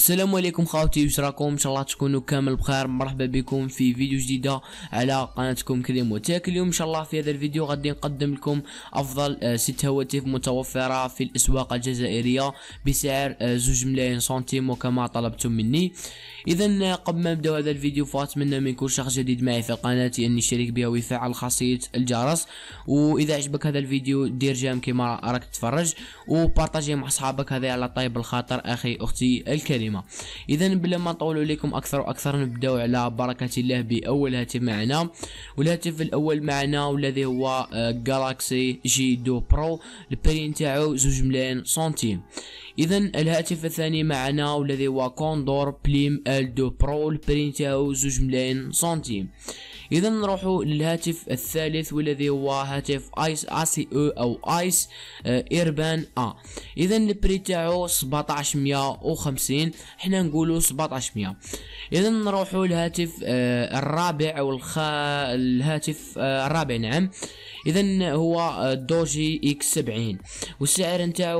والسلام عليكم خاوتي، واش راكم؟ ان شاء الله تكونوا كامل بخير. مرحبا بكم في فيديو جديده على قناتكم كريمو تاك. اليوم ان شاء الله في هذا الفيديو غادي نقدم لكم افضل 6 هواتف متوفره في الاسواق الجزائريه بسعر 2 ملايين سنتيم وكما طلبتم مني. اذا قبل ما نبداو هذا الفيديو فاتمنى من كل شخص جديد معي في القناه ان يشترك بها ويفعل خاصيه الجرس، واذا عجبك هذا الفيديو دير جيم كيما راك تتفرج وبارطاجيه مع اصحابك، هذا على طيب الخاطر اخي اختي الكريمه. اذا بلا ما نطول عليكم اكثر واكثر نبداو على بركه الله باول هاتف معنا. والهاتف الاول معنا والذي هو جالاكسي جي 2 برو، البري نتاعو 2 ملايين سنتيم. اذا الهاتف الثاني معنا والذي هو كوندور بليم ال 2 برو، البري نتاعو 2 ملايين سنتيم. اذا نروحوا للهاتف الثالث والذي هو هاتف ايس ACE او ايس ايربان اذا البري تاعو 1750، حنا نقولوا 1700. اذا نروحوا للهاتف الرابع او الهاتف الرابع، نعم. اذا هو دوجي اكس 70 والسعر نتاعو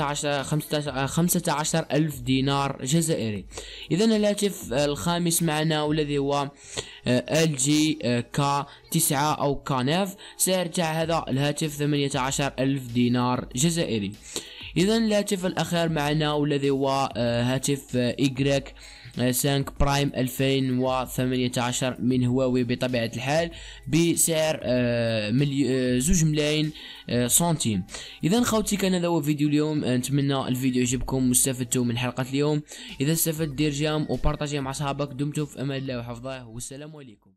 15 ألف دينار جزائري. اذا الهاتف الخامس معنا والذي هو LG كا 9 او كاناف، سعر تاع هذا الهاتف 18 ألف دينار جزائري. اذا الهاتف الاخير معنا والذي هو هاتف إيكغيك 5 برايم 2018 من هواوي بطبيعة الحال بسعر 2 ملايين سنتيم. اذا خوتي كان هذا هو فيديو اليوم، نتمنى الفيديو يعجبكم واستفدتوا من حلقة اليوم. اذا استفدت دير جيم وبارطاجيه مع صحابك. دمتم في امان الله وحفظه، والسلام عليكم.